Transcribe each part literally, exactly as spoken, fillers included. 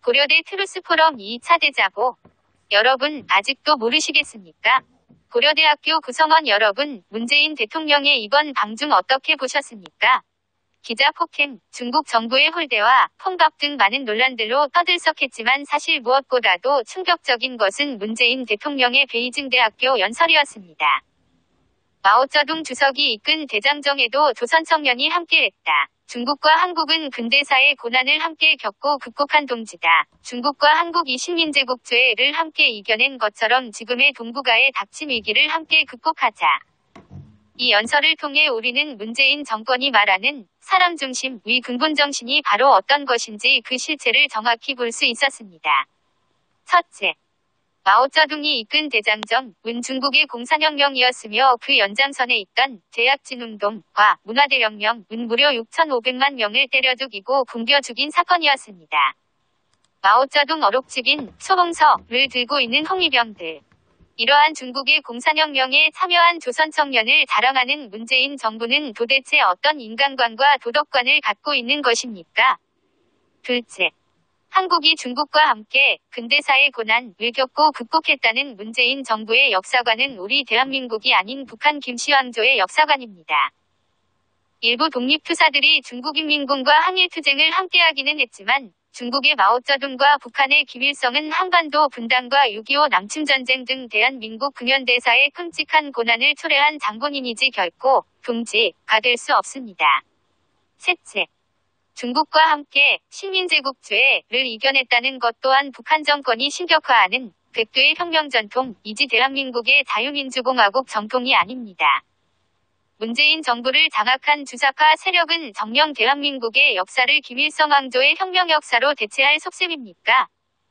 고려대 트루스포럼 이 차 대자보. 여러분 아직도 모르시겠습니까? 고려대학교 구성원 여러분, 문재인 대통령의 이번 방중 어떻게 보셨습니까? 기자 폭행, 중국 정부의 홀대와 폰밥 등 많은 논란들로 떠들썩했지만 사실 무엇보다도 충격적인 것은 문재인 대통령의 베이징 대학교 연설이었습니다. 마오쩌둥 주석이 이끈 대장정에도 조선 청년이 함께했다. 중국과 한국은 근대사의 고난을 함께 겪고 극복한 동지다. 중국과 한국이 식민제국주의를 함께 이겨낸 것처럼 지금의 동북아의 닥친 위기를 함께 극복하자. 이 연설을 통해 우리는 문재인 정권이 말하는 사람 중심 위 근본 정신이 바로 어떤 것인지 그 실체를 정확히 볼 수 있었습니다. 첫째, 마오쩌둥이 이끈 대장정은 중국의 공산혁명이었으며 그 연장선에 있던 제약진운동과 문화대혁명은 무려 육천오백만 명을 때려 죽이고 굶겨 죽인 사건이었습니다. 마오쩌둥 어록직인 소봉서를 들고 있는 홍위병들. 이러한 중국의 공산혁명에 참여한 조선 청년을 자랑하는 문재인 정부는 도대체 어떤 인간관과 도덕관을 갖고 있는 것입니까? 둘째, 한국이 중국과 함께 근대사의 고난을 겪고 극복했다는 문재인 정부의 역사관은 우리 대한민국이 아닌 북한 김씨왕조의 역사관입니다. 일부 독립투사들이 중국인민군과 항일투쟁을 함께하기는 했지만 중국의 마오쩌둥과 북한의 김일성은 한반도 분단과 육이오 남침전쟁 등 대한민국 근현대사의 끔찍한 고난을 초래한 장본인이지 결코 동지가 될 수 없습니다. 셋째, 중국과 함께 식민제국주의를 이겨냈다는 것 또한 북한 정권이 신격화하는 백두의 혁명 전통이지 대한민국의 자유민주공화국 정통이 아닙니다. 문재인 정부를 장악한 주사파 세력은 정녕 대한민국의 역사를 김일성 왕조의 혁명 역사로 대체할 속셈입니까?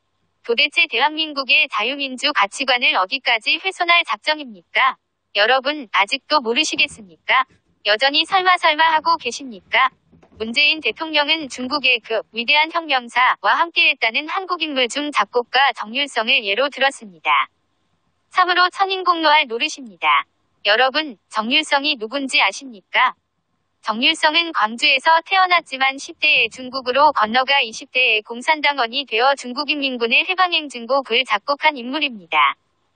도대체 대한민국의 자유민주 가치관을 어디까지 훼손할 작정입니까? 여러분 아직도 모르시겠습니까? 여전히 설마 설마 하고 계십니까? 문재인 대통령은 중국의 그 위대한 혁명사와 함께했다는 한국 인물 중 작곡가 정률성을 예로 들었습니다. 참으로 천인공노할 노릇입니다. 여러분, 정률성이 누군지 아십니까? 정률성은 광주에서 태어났지만 십 대에 중국으로 건너가 이십 대에 공산당원이 되어 중국인민군의 해방행진곡을 작곡한 인물입니다.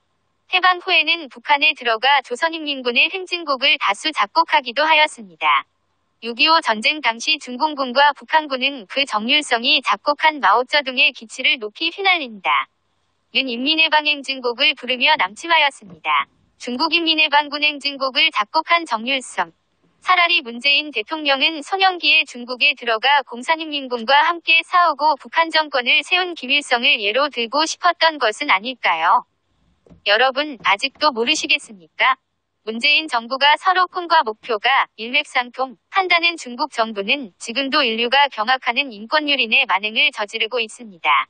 해방 후에는 북한에 들어가 조선인민군의 행진곡을 다수 작곡하기도 하였습니다. 육이오 전쟁 당시 중공군과 북한군은 그 정률성이 작곡한 마오쩌둥의 기치를 높이 휘날린다. 는 인민해방행진곡을 부르며 남침하였습니다. 중국인민해방군 행진곡을 작곡한 정률성. 차라리 문재인 대통령은 소년기에 중국에 들어가 공산인민군과 함께 싸우고 북한 정권을 세운 김일성을 예로 들고 싶었던 것은 아닐까요? 여러분 아직도 모르시겠습니까? 문재인 정부가 서로 꿈과 목표가 일맥상통한다는 중국 정부는 지금도 인류가 경악하는 인권유린의 만행을 저지르고 있습니다.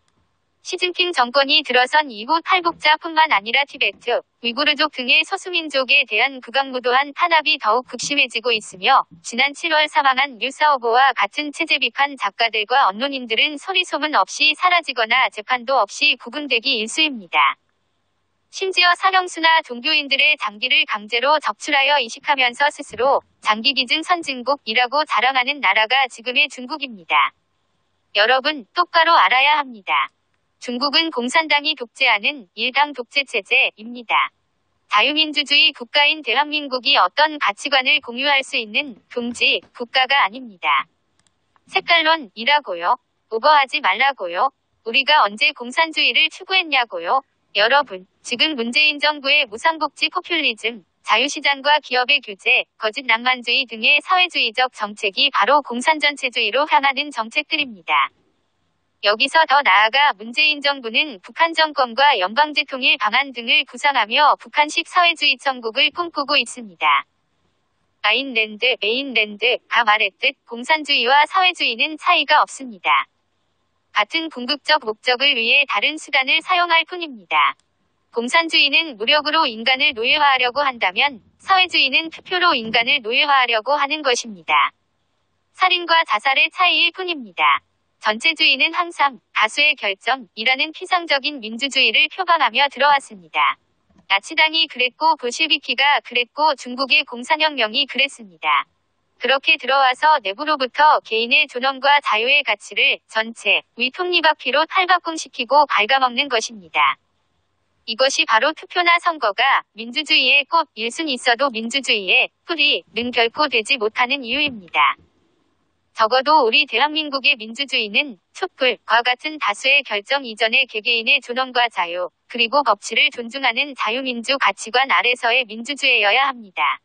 시진핑 정권이 들어선 이후 탈북자뿐만 아니라 티베트, 위구르족 등의 소수민족에 대한 극악무도한 탄압이 더욱 극심해지고 있으며 지난 칠월 사망한 류사오보와 같은 체제 비판 작가들과 언론인들은 소리소문 없이 사라지거나 재판도 없이 구금되기 일쑤입니다. 심지어 사형수나 종교인들의 장기를 강제로 적출하여 이식하면서 스스로 장기기증 선진국이라고 자랑하는 나라가 지금의 중국입니다. 여러분, 똑바로 알아야 합니다. 중국은 공산당이 독재하는 일당 독재 체제입니다. 자유민주주의 국가인 대한민국이 어떤 가치관을 공유할 수 있는 동지 국가가 아닙니다. 색깔론이라고요? 오버하지 말라고요? 우리가 언제 공산주의를 추구했냐고요? 여러분, 지금 문재인 정부의 무상복지 포퓰리즘, 자유시장과 기업의 규제, 거짓 낭만주의 등의 사회주의적 정책이 바로 공산전체주의로 향하는 정책들입니다. 여기서 더 나아가 문재인 정부는 북한 정권과 연방제통일 방안 등을 구상하며 북한식 사회주의 천국을 꿈꾸고 있습니다. 아인랜드, 메인랜드가 말했듯 공산주의와 사회주의는 차이가 없습니다. 같은 궁극적 목적을 위해 다른 수단을 사용할 뿐입니다. 공산주의는 무력으로 인간을 노예화하려고 한다면 사회주의는 투표로 인간을 노예화하려고 하는 것입니다. 살인과 자살의 차이일 뿐입니다. 전체주의는 항상 다수의 결정이라는 피상적인 민주주의를 표방하며 들어왔습니다. 나치당이 그랬고 볼셰비키가 그랬고 중국의 공산혁명이 그랬습니다. 그렇게 들어와서 내부로부터 개인의 존엄과 자유의 가치를 전체 위 톱니바퀴로 탈바꿈시키고 갉아먹는 것입니다. 이것이 바로 투표나 선거가 민주주의의 꽃 일 순 있어도 민주주의의 뿌리는 결코 되지 못하는 이유입니다. 적어도 우리 대한민국의 민주주의는 촛불과 같은 다수의 결정 이전의 개개인의 존엄과 자유, 그리고 법치를 존중하는 자유민주 가치관 아래서의 민주주의여야 합니다.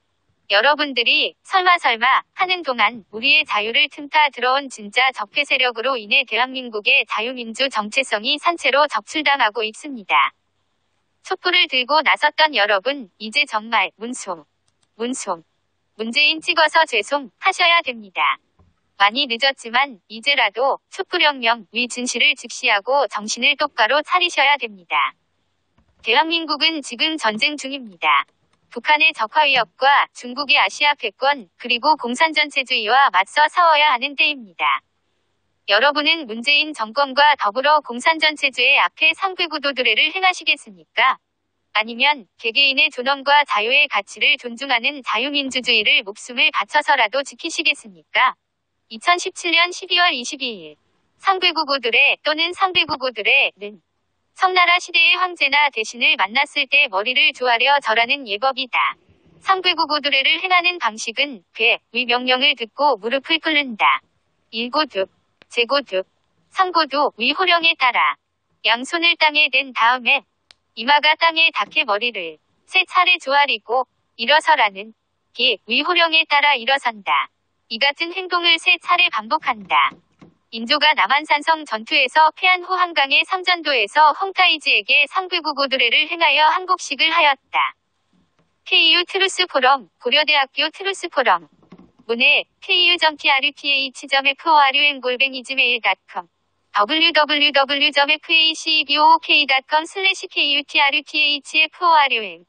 여러분들이 설마 설마 하는 동안 우리의 자유를 틈타 들어온 진짜 적폐 세력으로 인해 대한민국의 자유민주 정체성이 산채로 적출당하고 있습니다. 촛불을 들고 나섰던 여러분, 이제 정말 문송, 문송, 문재인 찍어서 죄송 하셔야 됩니다. 많이 늦었지만 이제라도 촛불혁명 위 진실을 직시하고 정신을 똑바로 차리셔야 됩니다. 대한민국은 지금 전쟁 중입니다. 북한의 적화 위협과 중국의 아시아 패권, 그리고 공산전체주의와 맞서 싸워야 하는 때입니다. 여러분은 문재인 정권과 더불어 공산전체주의 앞에 상쇄구도드레를 행하시겠습니까? 아니면 개개인의 존엄과 자유의 가치를 존중하는 자유민주주의를 목숨을 바쳐서라도 지키시겠습니까? 이천십칠 년 십이월 이십이일 상쇄구고드레 또는 상쇄구고드레는 청나라 시대의 황제나 대신을 만났을 때 머리를 조아려 절하는 예법이다. 상쇄구고드레를 행하는 방식은 궤, 위 명령을 듣고 무릎을 꿇는다. 일고득, 제고득, 상고도 위 호령에 따라 양손을 땅에 댄 다음에 이마가 땅에 닿게 머리를 세 차례 조아리고 일어서라는 기, 위 호령에 따라 일어선다. 이 같은 행동을 세 차례 반복한다. 인조가 남한산성 전투에서 패한 후 한강의 삼전도에서 홍타이지에게 상쇄구고드레를 행하여 항복식을 하였다. 케이유 트루스 포럼, 고려대학교 트루스 포럼. 문의 케이유 점 트루ph 점 에프오알유엔 골뱅이 지메일 닷컴 더블유 더블유 더블유 점 에프에이씨비오오케이 닷 컴 슬래시 케이유 트루ph 에프오알유엔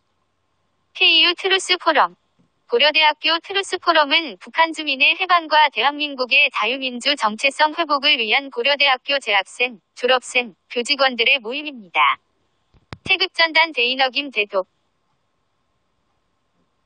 케이유 트루스 포럼. 고려대학교 트루스 포럼은 북한 주민의 해방과 대한민국의 자유민주 정체성 회복을 위한 고려대학교 재학생, 졸업생, 교직원들의 모임입니다. 태극전단 대인어김 대독